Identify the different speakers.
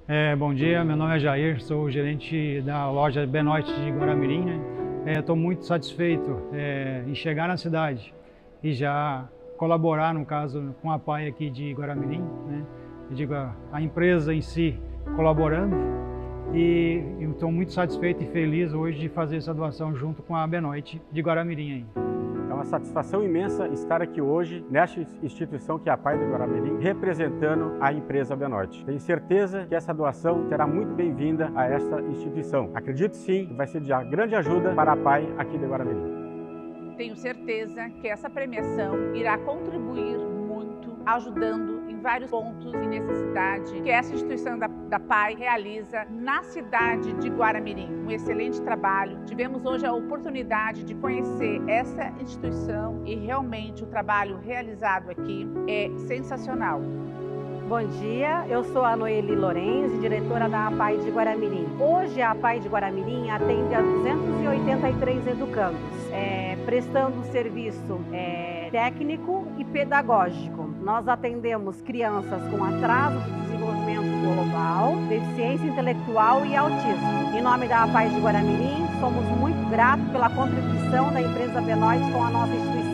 Speaker 1: Bom dia, meu nome é Jair, sou gerente da loja Benoit de Guaramirim, né? Estou muito satisfeito em chegar na cidade e já colaborar, no caso, com a PAI aqui de Guaramirim, né? Eu digo, a empresa em si colaborando, e estou muito satisfeito e feliz hoje de fazer essa doação junto com a Benoit de Guaramirim aí.
Speaker 2: É uma satisfação imensa estar aqui hoje, nesta instituição que é a PAI de Guaramirim, representando a empresa Benoit. Tenho certeza que essa doação será muito bem-vinda a esta instituição. Acredito sim que vai ser de grande ajuda para a PAI aqui de Guaramirim.
Speaker 3: Tenho certeza que essa premiação irá contribuir muito, ajudando em vários pontos e necessidade que essa instituição da PAI realiza na cidade de Guaramirim. Um excelente trabalho. Tivemos hoje a oportunidade de conhecer essa instituição e realmente o trabalho realizado aqui é sensacional.
Speaker 4: Bom dia, eu sou a Noeli Lorenzi, diretora da APAI de Guaramirim. Hoje a APAI de Guaramirim atende a 283 educandos, prestando serviço técnico e pedagógico. Nós atendemos crianças com atraso do desenvolvimento global, deficiência intelectual e autismo. Em nome da APAI de Guaramirim, somos muito gratos pela contribuição da empresa Benoit com a nossa instituição.